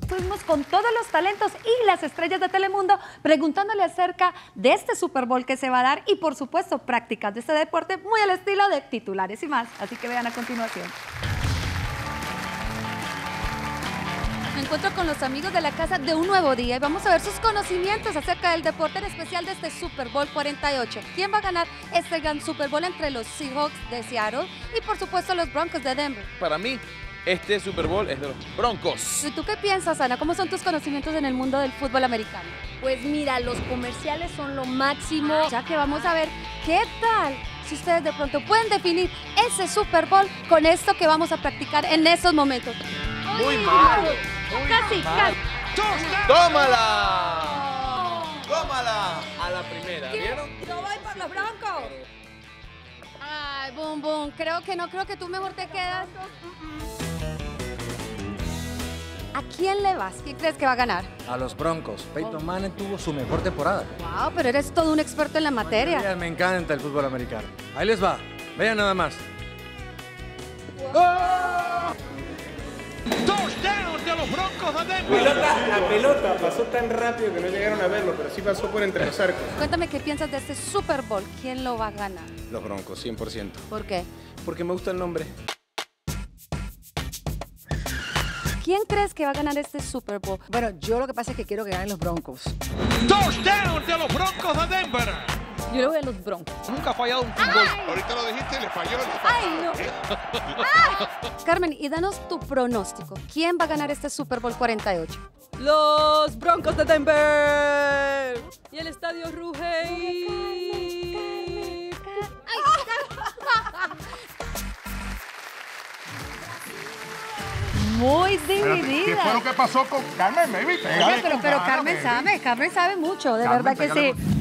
estuvimos con todos los talentos y las estrellas de Telemundo preguntándole acerca de este Super Bowl que se va a dar y, por supuesto, practicando este deporte muy al estilo de titulares y más. Así que vean a continuación. Me encuentro con los amigos de la casa de Un Nuevo Día y vamos a ver sus conocimientos acerca del deporte, en especial de este Super Bowl 48. ¿Quién va a ganar este gran Super Bowl entre los Seahawks de Seattle y, por supuesto, los Broncos de Denver? Para mí, este Super Bowl es de los Broncos. ¿Y tú qué piensas, Ana? ¿Cómo son tus conocimientos en el mundo del fútbol americano? Pues mira, los comerciales son lo máximo. Ya que vamos a ver qué tal si ustedes de pronto pueden definir ese Super Bowl con esto que vamos a practicar en estos momentos. Muy mal. Casi. ¡Tómala! ¡Tómala! A la primera, ¿vieron? Yo voy por los Broncos. Ay, Boom Boom, creo que tú mejor te quedas. ¿A quién le vas? ¿Quién crees que va a ganar? A los Broncos. Peyton Manning tuvo su mejor temporada. Wow, pero eres todo un experto en la materia. Me encanta el fútbol americano. Ahí les va. Vean nada más. Touchdown de los Broncos de Denver. La pelota pasó tan rápido que no llegaron a verlo, pero sí pasó por entre los arcos. Cuéntame qué piensas de este Super Bowl. ¿Quién lo va a ganar? Los Broncos, 100%. ¿Por qué? Porque me gusta el nombre. ¿Quién crees que va a ganar este Super Bowl? Bueno, yo lo que pasa es que quiero que ganen los Broncos. Touchdown de los Broncos de Denver. Yo le voy a los Broncos. Nunca ha fallado un fútbol. Ahorita lo dijiste y le falló. ¡Ay, no! Carmen, y danos tu pronóstico. ¿Quién va a ganar este Super Bowl 48? Los Broncos de Denver. Y el estadio ruge. Muy dividida. ¿Qué fue lo que pasó con Carmen? Oye, pero Carmen sabe mucho, de verdad que sí.